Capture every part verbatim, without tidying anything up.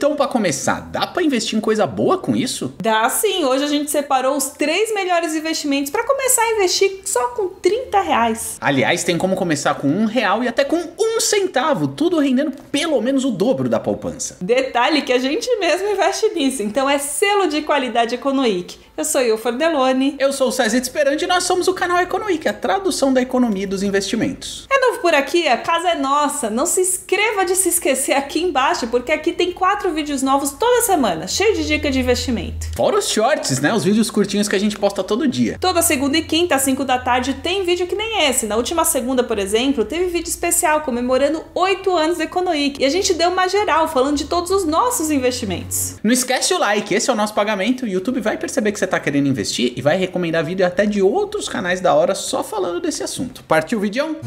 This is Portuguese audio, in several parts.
Então, para começar, dá para investir em coisa boa com isso? Dá sim, hoje a gente separou os três melhores investimentos para começar a investir só com trinta reais. Aliás, tem como começar com um real e até com um centavo, tudo rendendo pelo menos o dobro da poupança. Detalhe que a gente mesmo investe nisso, então é selo de qualidade Economic. Eu sou eu, Fordelone. Eu sou o César Esperante e nós somos o canal Economic, a tradução da economia e dos investimentos. É novo por aqui? A casa é nossa. Não se inscreva de se esquecer aqui embaixo, porque aqui tem quatro vídeos novos toda semana, cheio de dicas de investimento. Fora os shorts, né? Os vídeos curtinhos que a gente posta todo dia. Toda segunda e quinta, às cinco da tarde, tem vídeo que nem esse. Na última segunda, por exemplo, teve vídeo especial comemorando oito anos da Economic. E a gente deu uma geral falando de todos os nossos investimentos. Não esquece o like, esse é o nosso pagamento. O YouTube vai perceber que você tá querendo investir e vai recomendar vídeo até de outros canais da hora só falando desse assunto. Partiu o vídeo?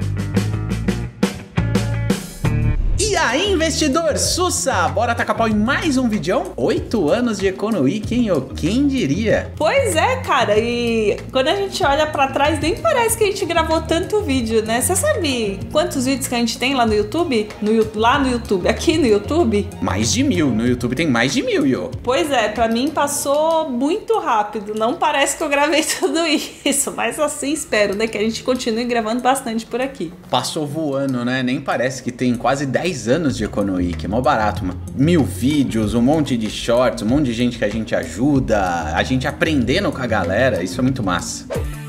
E aí, investidor sussa, bora tacar pau em mais um vídeo? Oito anos de Economic, hein? Quem diria? Pois é, cara, e quando a gente olha pra trás, nem parece que a gente gravou tanto vídeo, né? Você sabe quantos vídeos que a gente tem lá no YouTube? No, lá no YouTube, aqui no YouTube? Mais de mil, no YouTube tem mais de mil, Yo. Pois é, pra mim passou muito rápido, não parece que eu gravei tudo isso, mas assim espero, né? Que a gente continue gravando bastante por aqui. Passou voando, né? Nem parece que tem quase dez anos de Economic, é mó barato, mil vídeos, um monte de shorts, um monte de gente que a gente ajuda, a gente aprendendo com a galera, isso é muito massa.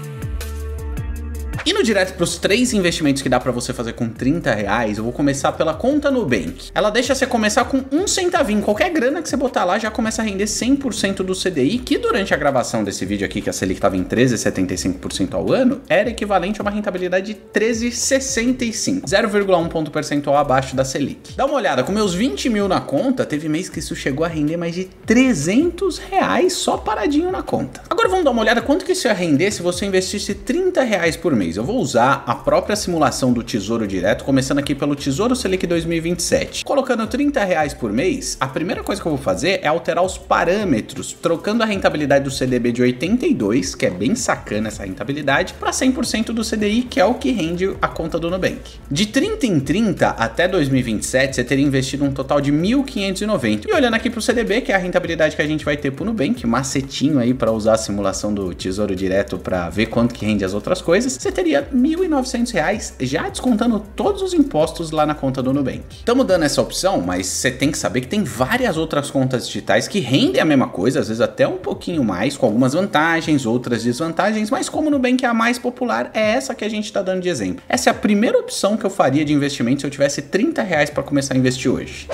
Indo direto para os três investimentos que dá para você fazer com trinta reais, eu vou começar pela conta Nubank. Ela deixa você começar com um centavinho, qualquer grana que você botar lá já começa a render cem por cento do C D I, que durante a gravação desse vídeo aqui, que a Selic estava em treze vírgula setenta e cinco por cento ao ano, era equivalente a uma rentabilidade de treze vírgula sessenta e cinco por cento, zero vírgula um ponto percentual abaixo da Selic. Dá uma olhada, com meus vinte mil na conta, teve mês que isso chegou a render mais de trezentos reais só paradinho na conta. Agora vamos dar uma olhada quanto que isso ia render se você investisse trinta reais por mês. Eu vou usar a própria simulação do Tesouro Direto, começando aqui pelo Tesouro Selic dois mil e vinte e sete. Colocando trinta reais por mês, a primeira coisa que eu vou fazer é alterar os parâmetros, trocando a rentabilidade do C D B de oitenta e dois, que é bem sacana essa rentabilidade, para cem por cento do C D I, que é o que rende a conta do Nubank. De trinta em trinta até dois mil e vinte e sete, você teria investido um total de mil quinhentos e noventa. E olhando aqui para o C D B, que é a rentabilidade que a gente vai ter para o Nubank, macetinho aí para usar a simulação do Tesouro Direto para ver quanto que rende as outras coisas, você teria mil e novecentos reais, já descontando todos os impostos lá na conta do Nubank. Estamos dando essa opção, mas você tem que saber que tem várias outras contas digitais que rendem a mesma coisa, às vezes até um pouquinho mais, com algumas vantagens, outras desvantagens, mas como o Nubank é a mais popular, é essa que a gente está dando de exemplo. Essa é a primeira opção que eu faria de investimento se eu tivesse trinta reais para começar a investir hoje.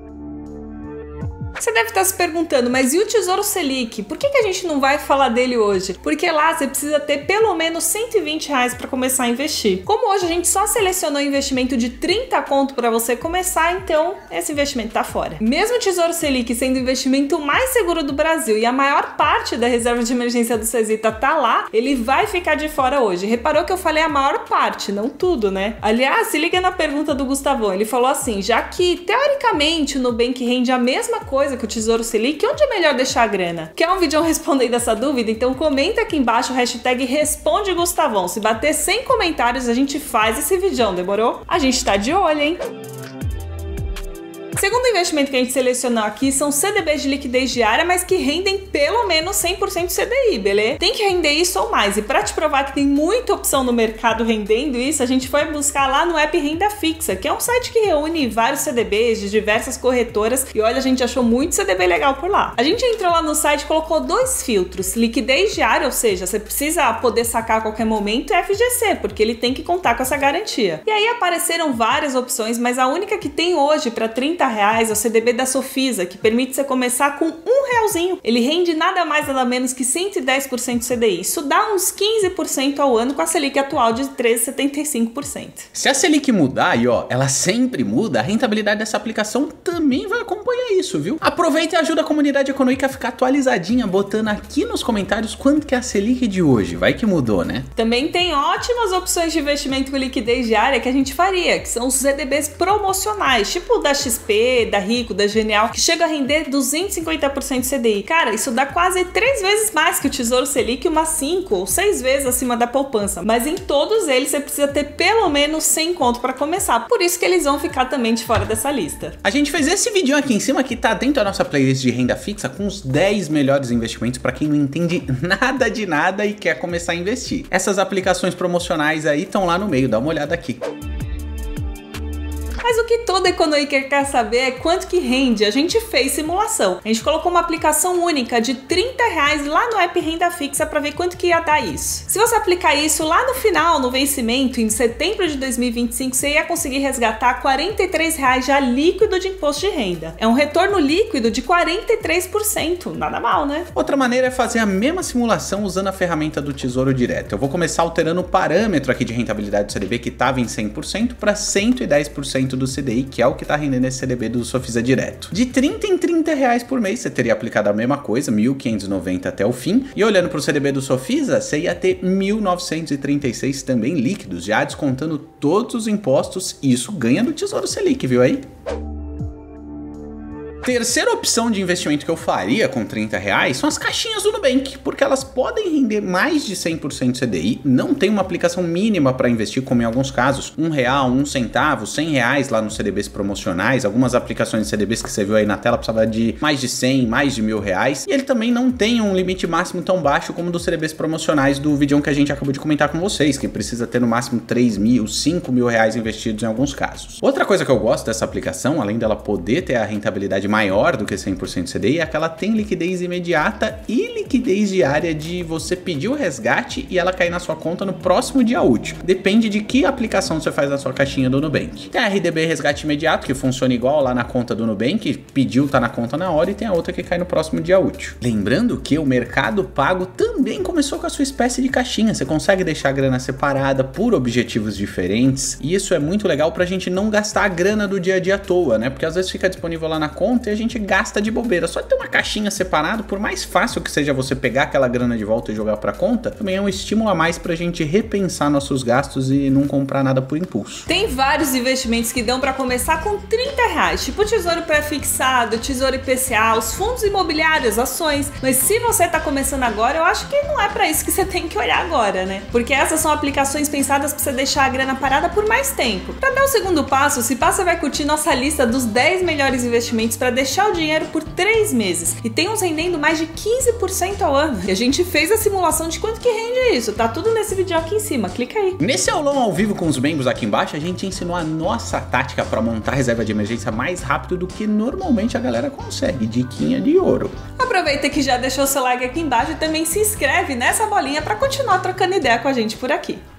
Você deve estar se perguntando, mas e o Tesouro Selic? Por que que a gente não vai falar dele hoje? Porque lá você precisa ter pelo menos cento e vinte reais para começar a investir. Como hoje a gente só selecionou investimento de trinta conto para você começar, então esse investimento tá fora. Mesmo o Tesouro Selic sendo o investimento mais seguro do Brasil e a maior parte da reserva de emergência do Cesita tá lá, ele vai ficar de fora hoje. Reparou que eu falei a maior parte, não tudo, né? Aliás, se liga na pergunta do Gustavão, ele falou assim, já que teoricamente o Nubank rende a mesma coisa que o Tesouro Selic, onde é melhor deixar a grana? Quer um vídeo respondendo essa dúvida? Então comenta aqui embaixo o hashtag Responde Gustavão. Se bater cem comentários, a gente faz esse vídeo, demorou? A gente tá de olho, hein? Segundo investimento que a gente selecionou aqui são C D Bs de liquidez diária, mas que rendem pelo menos cem por cento C D I, beleza? Tem que render isso ou mais. E para te provar que tem muita opção no mercado rendendo isso, a gente foi buscar lá no app Renda Fixa, que é um site que reúne vários C D Bs de diversas corretoras. E olha, a gente achou muito C D B legal por lá. A gente entrou lá no site e colocou dois filtros. Liquidez diária, ou seja, você precisa poder sacar a qualquer momento, e F G C, porque ele tem que contar com essa garantia. E aí apareceram várias opções, mas a única que tem hoje para trinta reais é o C D B da Sofisa, que permite você começar com um realzinho. Ele rende nada mais nada menos que cento e dez por cento C D I. Isso dá uns quinze por cento ao ano com a Selic atual de treze vírgula setenta e cinco por cento. Se a Selic mudar, e ó, ela sempre muda, a rentabilidade dessa aplicação também vai acompanhar isso, viu? Aproveita e ajuda a comunidade econômica a ficar atualizadinha, botando aqui nos comentários quanto que é a Selic de hoje. Vai que mudou, né? Também tem ótimas opções de investimento com liquidez diária que a gente faria, que são os C D Bs promocionais, tipo o da X P, B, da Rico, da Genial, que chega a render duzentos e cinquenta por cento de C D I. Cara, isso dá quase três vezes mais que o Tesouro Selic, umas cinco ou seis vezes acima da poupança. Mas em todos eles você precisa ter pelo menos cem conto para começar. Por isso que eles vão ficar também de fora dessa lista. A gente fez esse vídeo aqui em cima que tá dentro da nossa playlist de renda fixa com os dez melhores investimentos para quem não entende nada de nada e quer começar a investir. Essas aplicações promocionais aí estão lá no meio, dá uma olhada aqui. Mas o que todo economiker quer saber é quanto que rende. A gente fez simulação. A gente colocou uma aplicação única de trinta reais lá no app Renda Fixa para ver quanto que ia dar isso. Se você aplicar isso lá no final, no vencimento, em setembro de dois mil e vinte e cinco, você ia conseguir resgatar quarenta e três reais já líquido de imposto de renda. É um retorno líquido de quarenta e três por cento. Nada mal, né? Outra maneira é fazer a mesma simulação usando a ferramenta do Tesouro Direto. Eu vou começar alterando o parâmetro aqui de rentabilidade do C D B que estava em cem por cento para cento e dez por cento do C D I, que é o que tá rendendo esse C D B do Sofisa Direto. De trinta em trinta reais por mês, você teria aplicado a mesma coisa, mil quinhentos e noventa até o fim. E olhando pro C D B do Sofisa, você ia ter mil novecentos e trinta e seis também líquidos, já descontando todos os impostos, e isso ganha do Tesouro Selic, viu aí? Terceira opção de investimento que eu faria com trinta reais são as caixinhas do Nubank, porque elas podem render mais de cem por cento de C D I, não tem uma aplicação mínima para investir, como em alguns casos, um real, um centavo, cem reais lá nos C D Bs promocionais, algumas aplicações de C D Bs que você viu aí na tela precisava de mais de cem, mais de mil reais, e ele também não tem um limite máximo tão baixo como dos C D Bs promocionais do vídeo que a gente acabou de comentar com vocês, que precisa ter no máximo três mil, cinco mil reais investidos em alguns casos. Outra coisa que eu gosto dessa aplicação, além dela poder ter a rentabilidade maior do que cem por cento de C D I, é que ela tem liquidez imediata e liquidez diária de você pedir o resgate e ela cair na sua conta no próximo dia útil. Depende de que aplicação você faz na sua caixinha do Nubank. Tem a R D B Resgate Imediato, que funciona igual lá na conta do Nubank, pediu, tá na conta na hora, e tem a outra que cai no próximo dia útil. Lembrando que o Mercado Pago também começou com a sua espécie de caixinha. Você consegue deixar a grana separada por objetivos diferentes, e isso é muito legal pra gente não gastar a grana do dia a dia à toa, né? Porque às vezes fica disponível lá na conta e a gente gasta de bobeira. Só ter uma caixinha separada, por mais fácil que seja você pegar aquela grana de volta e jogar pra conta, também é um estímulo a mais pra gente repensar nossos gastos e não comprar nada por impulso. Tem vários investimentos que dão pra começar com trinta reais, tipo tesouro pré-fixado, tesouro I P C A, os fundos imobiliários, ações. Mas se você tá começando agora, eu acho que não é pra isso que você tem que olhar agora, né? Porque essas são aplicações pensadas pra você deixar a grana parada por mais tempo. Pra dar o segundo passo, se passa, você vai curtir nossa lista dos dez melhores investimentos pra deixar o dinheiro por três meses, e tem uns rendendo mais de quinze por cento ao ano. E a gente fez a simulação de quanto que rende isso, tá tudo nesse vídeo aqui em cima, clica aí. Nesse aulão ao vivo com os membros aqui embaixo, a gente ensinou a nossa tática para montar reserva de emergência mais rápido do que normalmente a galera consegue, diquinha de ouro. Aproveita que já deixou seu like aqui embaixo e também se inscreve nessa bolinha para continuar trocando ideia com a gente por aqui.